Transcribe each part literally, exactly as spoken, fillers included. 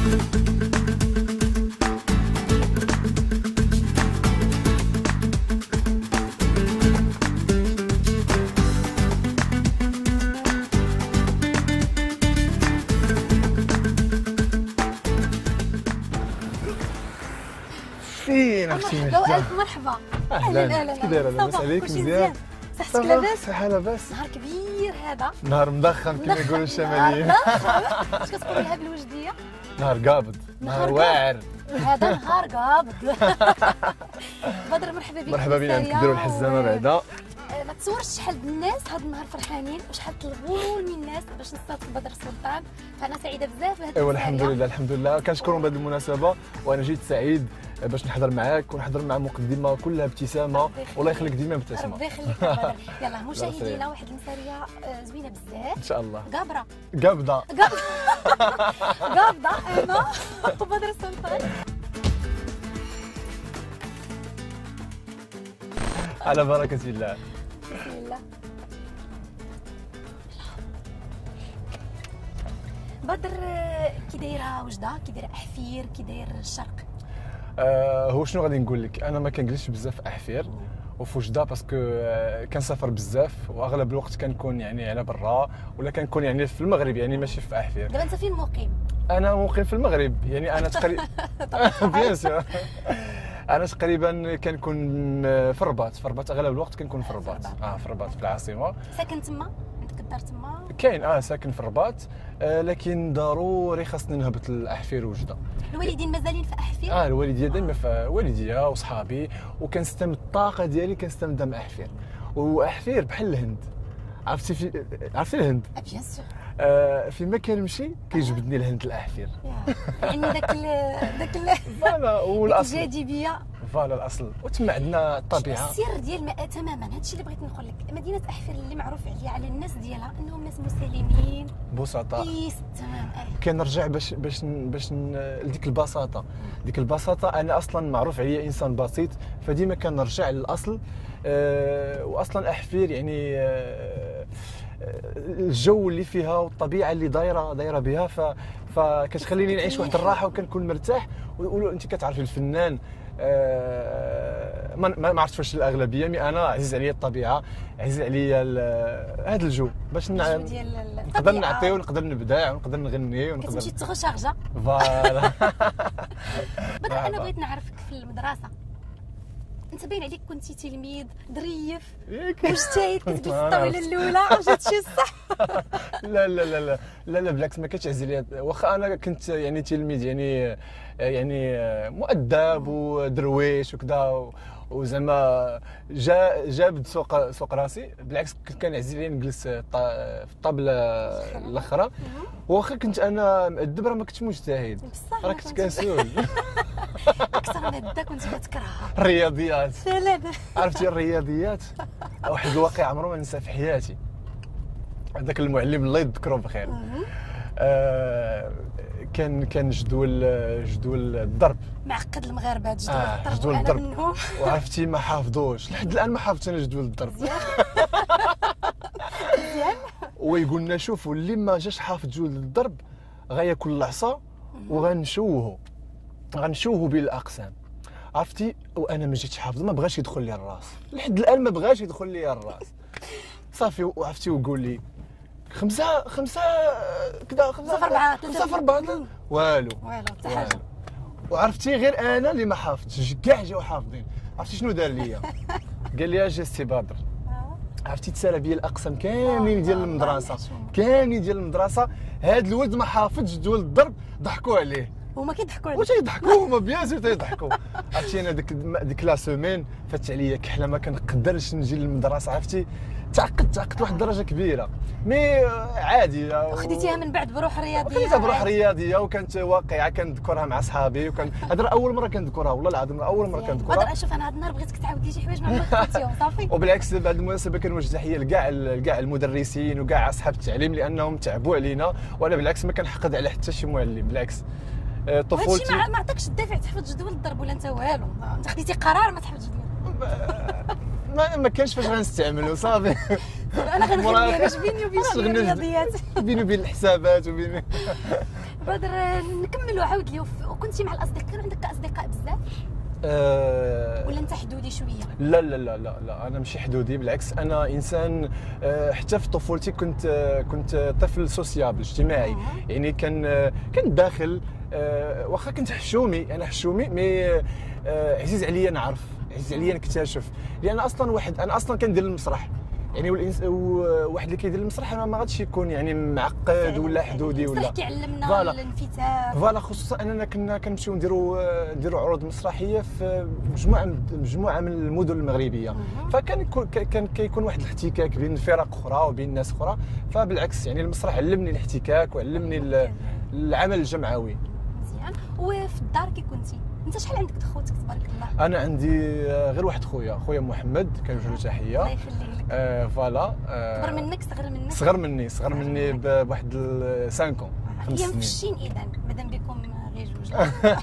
فين اختي مجدة؟ ألف مرحبا. اهلا، كي دايره؟ لاباس عليك؟ مزيان؟ صحتك لاباس؟ صحه لاباس. نهار كبير هذا، نهار مضخم كما يقولوا الشماليين. اش كتقولوا لها بالوجديه؟ نهار قابض، نهار واعر. هذا نهار قابض. بدر مرحبا بك. مرحبا بنا، نكدروا الحزامه بعدا. ما تصورش شحال د الناس هذا النهار فرحانين وشحال طلبوا من الناس باش نستضيف بدر السلطان، فانا سعيده بزاف بهذا. ايوا الحمد لله الحمد لله، كنشكرهم بهذه المناسبه وانا جيت سعيد باش نحضر معاك ونحضر مع مقدمه كلها ابتسامه. الله يخليك ديما مبتسمه. ربي يخليك بدر. يلا مشاهدينا، واحد المساريه زوينه بزاف ان شاء الله. قابره قابضه قابضه انا وبدر السلطان. على بركه الله. بسم الله. بدر كي دايره وجده، كي دايره احفير، كي داير الشرق؟ آه هو شنو غادي نقول لك، انا ما كنجلسش بزاف في احفير وفي وجده باسكو آه كنسافر بزاف واغلب الوقت كنكون يعني على برا ولا كنكون يعني في المغرب، يعني ماشي في احفير. دابا انت فين مقيم؟ انا مقيم في المغرب، يعني انا تقريبا بيان سور انا تقريبا كنكون في الرباط. في الرباط اغلب الوقت كنكون في الرباط. اه في الرباط في العاصمه. ساكن تما؟ عندك الدار تما؟ كاين اه ساكن في الرباط، آه لكن ضروري خاصني نهبط لاحفير وجده. الوالدين مازالين في احفير؟ اه الوالديه دائما في والديا وصحابي، وكنستمد الطاقه ديالي كنستمدها مع احفير. واحفير بحال الهند، عرفتي في عرفتي الهند؟ اه بيان سور. آه فيما كنمشي كيجبدني الهند الاحفير. يعني داك داك فوالا والاصل الجاذبيه. فوالا الاصل، وتما عندنا الطبيعه. السر ديال الماء تماما، هادشي اللي بغيت نقول لك. مدينه احفير اللي معروف عليها على الناس ديالها انهم ناس مسالمين بسطاء. بيس تمام. اه كنرجع باش باش باش لديك البساطه. ديك البساطه انا اصلا معروف عليا انسان بسيط، فديما كنرجع للاصل. أه واصلا احفير يعني أه الجو اللي فيها والطبيعه اللي دايره دايره بها، ف فكتخليني نعيش واحد الراحه وكنكون مرتاح. ويقولوا انت كتعرفي الفنان، أه ما ما عرفتش واش الاغلبيه، مي انا عزيز عليا الطبيعه، عزيز عليا هذا الجو باش نقدر نعطي ونقدر نبدع ونقدر نغني ونقدر كتمشي تغشرجه. فوالا. بدر انا بغيت نعرفك في المدرسه. انت باين عليك كنتي تلميذ ظريف مجتهد، كتجلس الطاوله الاولى، واش هادشي الصح؟ لا لا لا لا لا لا بالعكس، ما كتعز لي. واخا انا كنت يعني تلميذ يعني يعني مؤدب ودرويش وكذا، وزعما جا جابد سوق سوق راسي. بالعكس كنت كنعز لي نجلس في الطابله الاخرى، واخا كنت انا مؤدب راه ما كنتش مجتهد، راه كنت كسول. اكثر ماده كنت كتكرهها الرياضيات. فعلا عرفتي الرياضيات واحد الواقع عمره ما ننسى في حياتي. هذاك المعلم الله يذكره بخير، آه كان كان جدول جدول الضرب معقد. المغاربه جدول آه الضرب، جدول وانا الضرب منهم. وعرفتي ما حافظوش لحد الان، ما حافظت انا جدول الضرب. مزيان. ويقول لنا شوفوا اللي ما جاش حافظ جدول الضرب غياكل العصا وغنشوهو غنشوهو بالاقسام. عرفتي، وانا ما جيتش حافظ، ما بغاش يدخل لي الراس لحد الان، ما بغاش يدخل لي الراس. صافي وعرفتي وقول لي خمسه خمسه كذا، خمسه في أربعة، خمسه في أربعة والو والو حتى حاجه. وعرفتي غير انا اللي ما حافظتش، كاع جاو حافظين. عرفتي شنو دار ليا؟ قال لي اجي سي بدر، عرفتي تسالى بيا الاقسام كاملين ديال المدرسه، كاملين ديال المدرسه. هذا الولد ما حافظش جدول الضرب، ضحكوا عليه. هما كيضحكوا عليه. واش يضحكوا هما؟ بيان سور تيضحكوا. عرفتي انا ديك ديك لا سيمين فاتت عليا كحله، ما كنقدرش نجي للمدرسه. عرفتي تعقدت تعقدت واحد الدرجه كبيره، مي عادي. خديتيها من بعد بروح رياضيه؟ خديتها بروح رياضيه، وكانت واقعه كنذكرها مع صحابي، وكان هذا اول مره كنذكرها، والله العظيم اول مره كنذكرها. بدر شوف انا هذا النهار بغيتك تعاود لي شي حوايج ما عمرك قلتيهم صافي. وبالعكس بهذه المناسبه كنوجه تحيه لكاع كاع المدرسين وكاع اصحاب التعليم، لانهم تعبوا علينا، وانا بالعكس ما كنحقد على حتى شي معلم. بالعكس طفولتي هادشي ما عطاكش الدافع تحفظ جدول الضرب ولا انت والو؟ انت خديتي قرار ما تحفظش جدول. ما ما كانش فاش غنستعملوا صافي. انا غنغني انا بيني وبين الرياضيات، بيني وبين الحسابات وبين بدر نكملوا عاود لي. وكنتي مع الاصدقاء، كانوا عندك اصدقاء بزاف أه ولا انت حدودي شويه؟ لا لا لا لا لا انا ماشي حدودي، بالعكس انا انسان أه حتى في طفولتي كنت أه كنت طفل سوسيابل اجتماعي. يعني كان أه كان داخل أه واخا كنت حشومي، انا حشومي مي أه عزيز عليا نعرف، عزيز عليا نكتشف، لان اصلا واحد انا اصلا كندير المسرح. يعني واحد اللي كيدير المسرح ما غاديش يكون يعني معقد ولا حدودي ولا المسرح كيعلمنا الانفتاح. فوالا خصوصا اننا كنا كنمشيو نديروا نديروا عروض مسرحيه في مجموعه مجموعه من المدن المغربيه، فكان كان كيكون واحد الاحتكاك بين فرق اخرى وبين ناس اخرى. فبالعكس يعني المسرح علمني الاحتكاك وعلمني العمل الجمعوي. مزيان. وفي الدار كي كنتي انت شحال عندك خوتك تبارك الله؟ انا عندي غير واحد خويا، خويا محمد كنوجه له تحيه. الله يخليه لك. آه فوالا. آه كبر منك صغر منك؟ صغر مني صغر مني بواحد خمسة كون. هي مفشين اذا مادام بكم غير جوج.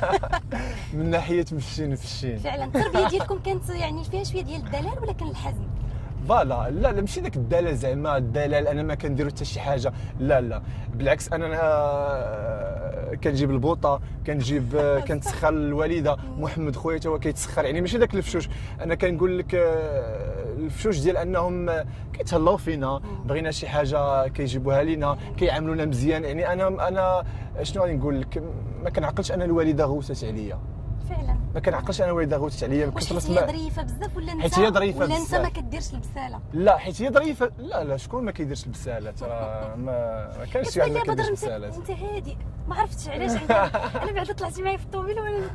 من ناحيه مفشين مفشين فعلا. التربيه ديالكم كانت يعني فيها شويه ديال الدلال ولا كان الحزم؟ فوالا. لا لا ماشي داك الدلال زعما الدلال انا ما كنديرو حتى شي حاجه، لا لا بالعكس. انا كنجيب البوطه، كنجيب كنتسخر الوالده، محمد خويا حتى هو كيتسخر. يعني ماشي داك الفشوش، انا كنقول لك الفشوش ديال انهم كيتهلاو فينا، بغينا شي حاجه كيجيبوها لينا، كيعاملونا مزيان. يعني انا انا شنو غادي نقول لك، ما كنعقلش انا الوالده غوتات عليا فعلا. ما كنعقلش انا الوالده غوتات عليا. واش حيت هي ظريفه بزاف ولا انت حيت هي ظريفه ولا انت ما كديرش البساله؟ لا حيت هي ظريفه. لا لا شكون ما كيديرش البساله؟ ترى ما ما كانش شي واحد ما كيديرش البساله. انت هادي ما عرفتش علاش. انا بعدا طلعتي معايا في الطوموبيل ولا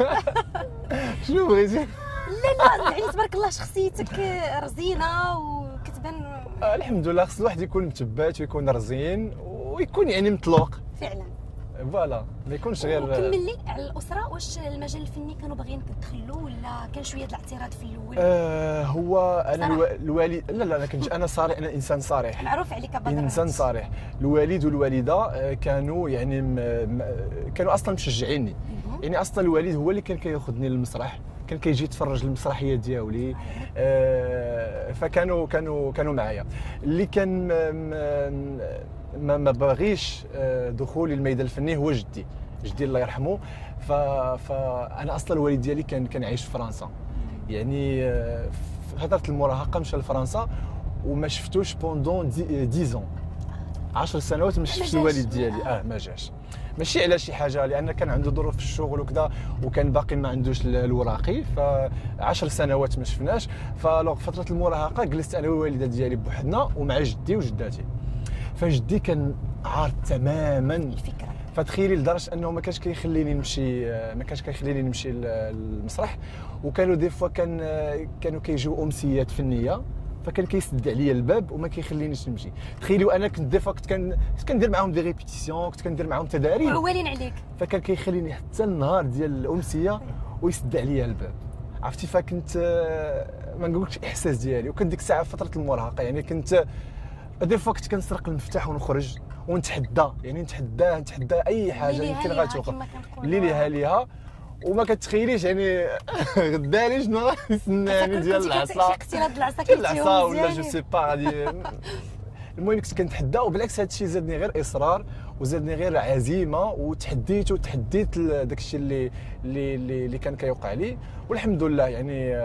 شنو بغيتي؟ لا لا يعني تبارك الله شخصيتك رزينه وكتبان. الحمد لله. خص الواحد يكون متبات ويكون رزين ويكون يعني مطلوق فعلا. فوالا ما يكونش غير. وكمل لي على الاسره، واش المجال الفني كانوا باغيينك تدخلوا ولا كان شويه الاعتراض في الاول؟ آه هو انا الو... الوالد لا لا انا كنت انا صريح، انا انسان صريح معروف عليك بدر انسان صريح. الوالد والوالده كانوا يعني م... كانوا اصلا مشجعيني. يعني اصلا الوالد هو اللي كان كياخذني للمسرح، كان كيجي يتفرج المسرحيه ديالي. آه فكانوا كانوا كانوا معايا. اللي كان ما ما باغيش دخولي الميدان الفني هو جدي جدي الله يرحمه. ف فانا اصلا الوالد ديالي كان كان عايش في فرنسا. يعني في فتره المراهقه مشى لفرنسا وما شفتوش بوندون ديزون عشر سنوات ما شفتش الوالد ديالي. اه ما جاش، ماشي على شي حاجه، لان كان عنده ظروف في الشغل وكذا، وكان باقي ما عندوش الوراقي، فعشر سنوات ما شفناش. فلوغ فتره المراهقه جلست انا والوالده ديالي بوحدنا ومع جدي وجداتي. فجدي كان عارض تماما الفكره. فتخيلي لدرجه انه ما كانش كيخليني نمشي ما كانش كيخليني نمشي للمسرح. وكانوا دي فوا كان كانوا كيجيو امسيات فنيه، فكان كيسد عليا الباب وما كيخلينيش نمشي. تخيلوا انا كنت دي فوا كنت كنت كندير معاهم دي ريبيتيسيون، كنت كندير معاهم تداريب معولين عليك، فكان كيخليني حتى النهار ديال الامسيه ويسد عليا الباب. عرفتي فكنت ما نقولكش الاحساس ديالي. وكنت ديك الساعه فتره المراهقه، يعني كنت دي فوا كنت كنسرق المفتاح ونخرج ونتحدى، يعني نتحدى نتحدى اي حاجه يمكن غتوقف اللي ليها ليها. وما كتخيليش يعني غدالي شنو غنستناني ديال العصا اختلاط العصا العصا ولا جو سي با غادي. المهم كنت كنتحدى، وبالعكس هذا الشيء زادني غير اصرار وزادني غير عزيمه، وتحديت وتحديت داك الشيء اللي اللي اللي كان كيوقع لي. والحمد لله يعني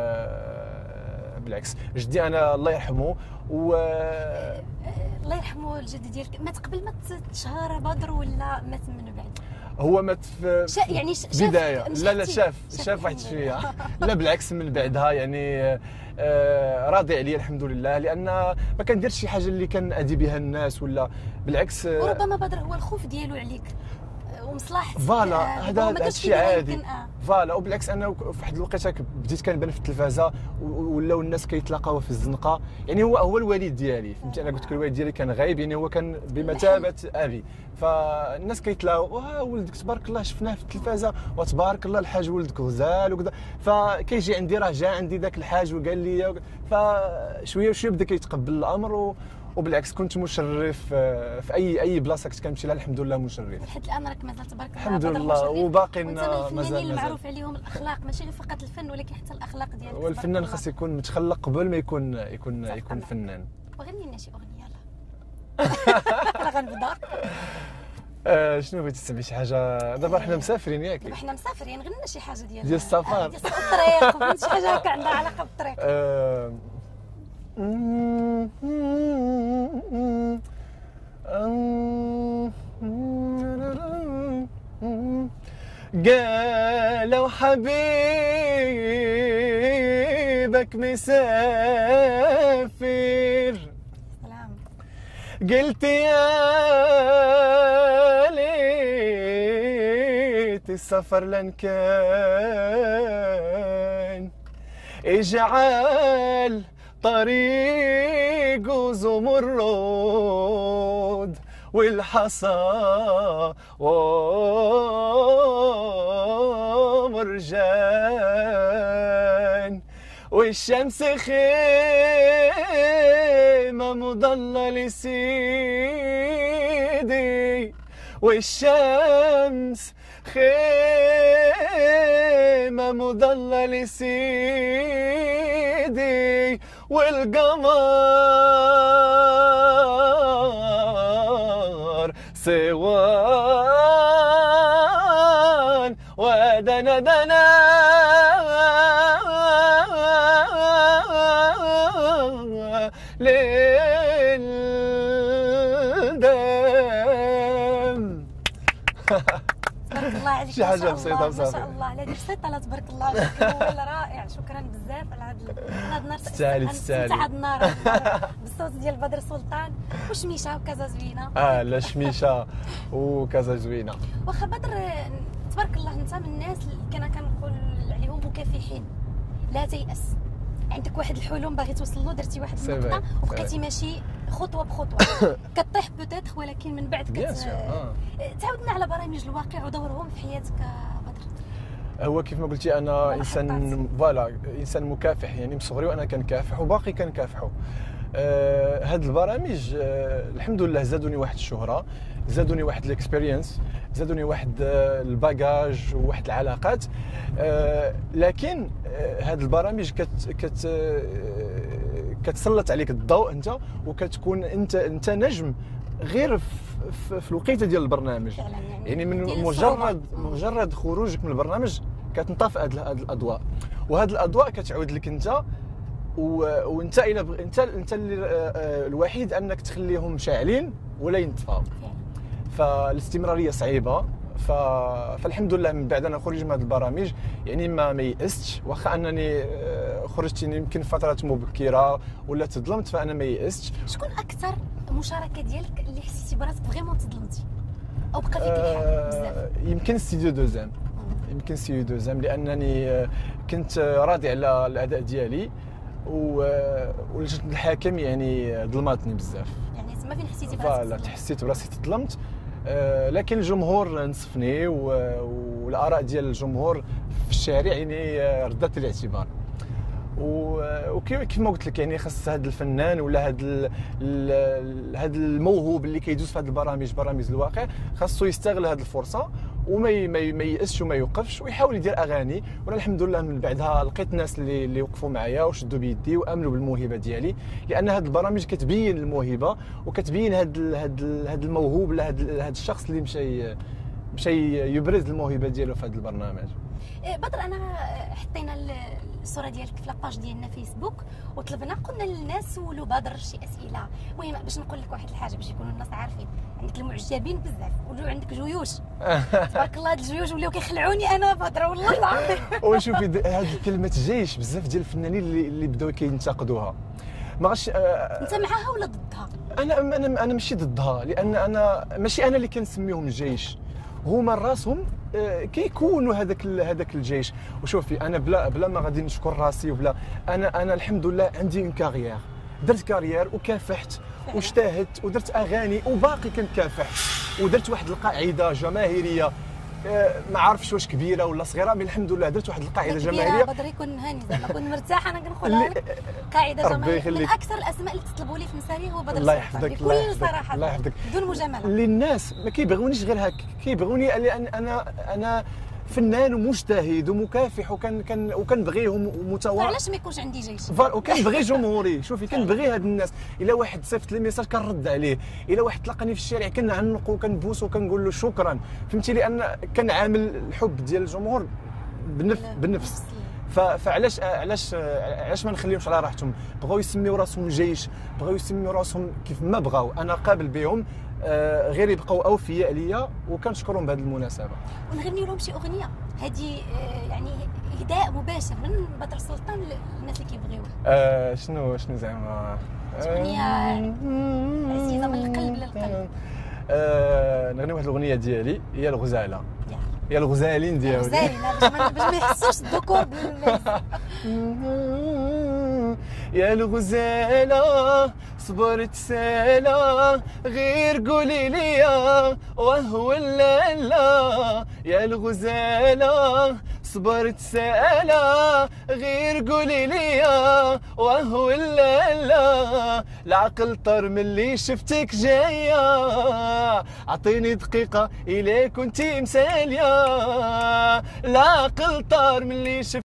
بالعكس جدي انا الله يرحمه و الله يرحمه الجد ديالك مات قبل ما تشهر بدر ولا مات من بعد؟ هو مات في شا يعني بدايه لا لا شاف شاف واحد شويه لا بالعكس من بعدها يعني آه راضي عليا الحمد لله، لان ما كنديرش شي حاجه اللي كنأذي بها الناس ولا بالعكس. وربما بدر هو الخوف ديالو عليك ومصلحتك فوالا هذا هذا الشيء عادي. فوالا وبالعكس انا في واحد الوقيته بديت كنبان في التلفازه ولاو الناس كيتلاقاو في الزنقه. يعني هو هو الوالد ديالي فهمتي، انا قلت لك الوالد ديالي كان غايب، يعني هو كان بمثابه ابي. فالناس كيتلاقاو واه ولدك تبارك الله شفناه في التلفازه وتبارك الله الحاج ولدك غزال وكذا. فكيجي عندي راه جا عندي ذاك الحاج وقال لي، فشويه شويه بدا كيتقبل الامر و وبالعكس كنت مشرف في اي اي بلاصه كنت كنمشي لها الحمد لله مشرف. لحد الان راك مازال تبارك الله الحمد لله وباقي مازال مازال المعروف عليهم الاخلاق، ماشي غير فقط الفن ولكن حتى الاخلاق ديالك. والفنان خاص يكون متخلق قبل ما يكون يكون يكون فنان. وغني لنا شي اغنيه يلاه. يلا غنبدا. آه شنو بغيتي تسمعي شي حاجه؟ دابا حنا مسافرين ياك؟ دابا حنا مسافرين، غنى شي حاجه ديال ديال السفر. ديال الطريق، بغيت شي حاجه هكا عندها علاقه بالطريق. آه قالوا حبيبك مسافر، سلام. قلت يا ليت السفر لن كان، اجعل طريق زمرد والحصى ومرجان، والشمس خيمة مضلة سيدي، والشمس خيمة مضلة سيدي، والقمر سوان ودنا دنا للدم. تبارك الله عليك، شي حاجه بسيطه ما بصافي. شاء الله على هذه البسيطه، لا تبارك الله عليك، هو رائع. شكرا بزاف على هذا هذا النهار، تستاهلي تستاهلي هذا النهار بالصوت ديال بدر سلطان وشميشه وكذا زوينه. اه لا شميشه وكذا زوينه. واخا بدر تبارك الله انت من الناس اللي كنا كنقول عليهم مكافحين، لا تيأس، عندك واحد الحلم باغي توصل له، درتي واحد النقطه وبقيتي ماشي خطوه بخطوه، كطيح بوتيتر ولكن من بعد كت آه. تعاودنا على برامج الواقع ودورهم في حياتك بدر. هو كيف ما قلتي انا انسان فوالا انسان مكافح، يعني من صغري وانا كنكافح وباقي كنكافحوا. آه هاد البرامج آه الحمد لله زادوني واحد الشهره، زادوني واحد الاكسبيرينس، زادوني واحد آه الباجاج وواحد العلاقات. آه لكن آه هاد البرامج كت كت آه كتسلط عليك الضوء انت، وكتكون انت انت نجم غير في, في الوقيته ديال البرنامج. فعلا يعني, يعني من مجرد مجرد خروجك من البرنامج كتنطفئ هاد الاضواء، وهاد الاضواء كتعود لك انت، وانت الى بغ... انت انت الوحيد انك تخليهم شاعلين ولا ينطفاو. فالاستمراريه صعيبه. ف... فالحمد لله من بعد انا خرج من هذه البرامج يعني ما ما يئستش، واخا انني خرجت يمكن فترات مبكره ولا تظلمت، فانا ما يئستش. شكون اكثر مشاركه ديالك اللي حسيتي براسك فريمون تظلمتي او بقى فيك الحال بزاف؟ يمكن ستوديو دوزام، يمكن ستوديو دوزام لانني كنت راضي على الاداء ديالي، ولجنه الحاكم يعني ظلماتني بزاف. يعني تما فين حسيتي براسك؟ فوالا حسيت براسي تظلمت. لكن الجمهور نصفني، والاراء ديال الجمهور في الشارع يعني ردت الاعتبار. وكيف ما قلت لك يعني خاص هذا الفنان ولا هذا هذا الموهوب اللي كيدوز في هذه البرامج، برامج الواقع، خاصو يستغل هذه الفرصه وما ما ييأسش وما يوقفش ويحاول يدير اغاني. وانا الحمد لله من بعدها لقيت ناس اللي اللي وقفوا معايا وشدوا بيدي وامنوا بالموهبه ديالي، لان هذه البرامج كتبين الموهبه وكتبين هذا هذا هذا الموهوب ولا هذا هذا الشخص اللي مشى مشى يبرز الموهبه ديالو في هذا البرنامج. بدر انا حطينا الصوره ديالك في لاباج ديالنا فيسبوك وطلبنا، قلنا للناس سولوا بدر شي اسئله. المهم باش نقول لك واحد الحاجه باش يكونوا الناس عارفين، عندك المعجبين بزاف ولو عندك جيوش تبارك الله. هاد الجيوش ولاو كيخلعوني انا بدر والله العظيم. وشوفي هاد كلمه جيش بزاف ديال الفنانين اللي, اللي بداو كينتقدوها، ما غاش. آه انت معاها ولا ضدها؟ انا انا انا ماشي ضدها، لان انا ماشي انا اللي كنسميهم جيش، هما راسهم كيكونوا هذاك هذاك الجيش. وشوفي انا بلا بلا ما غادي نشكر راسي وبلا، انا انا الحمد لله عندي اون كارير، درت كارير وكافحت واجتهدت ودرت اغاني وباقي كنكافح، ودرت واحد القاعده جماهيريه ما عارفش واش كبيره ولا صغيره، مي الحمد لله درت واحد القاعده جماهيريه. بدر يكون هاني زعما كون مرتاح، انا كنقولها لك قاعده جماهيريه. من اكثر الاسماء اللي تطلبوا لي في مساري هو بدر. الله يحفظك بكل صراحه، الله يحفظك، بدون مجامله. اللي الناس ما كيبغونيش غير هكا، كيبغوني لان انا انا فنان ومجتهد ومكافح وكان كان وكنبغيهم ومتواضع. علاش ما يكونش عندي جيش؟ وكنبغي جمهوري. شوفي كنبغي هاد الناس. الا واحد صيفط لي ميساج كنرد عليه، الا واحد تلقاني في الشارع كنعنقو وكنبوسو وكنقول له شكرا، فهمتي، لان كنعامل الحب ديال الجمهور بالنف بالنفس. فعلاش علاش علاش ما نخليهمش على راحتهم؟ بغاو يسميو راسهم جيش، بغاو يسميو راسهم كيف ما بغاو، انا قابل بهم، آه غير يبقاو اوفياء ليا وكنشكرهم بهذه المناسبه. ونغني لهم شي اغنيه هذه آه يعني اهداء مباشر من بدر سلطان للناس اللي كيبغيوه. آه شنو شنو زعما اغنيه عزيزه من القلب للقلب. آه نغني واحد الاغنيه ديالي هي الغزاله، يا الغزالين ديالي. الغزالين باش ما يحسوش الذكور بالناس. يا الغزاله صبرت سالا غير قولي لي وهو لا. يا الغزاله صبرت سالا غير قولي لي وهو لا. العقل طار من اللي شفتك جايه، اعطيني دقيقه الى كنتي مساليه. العقل طار من اللي شفتك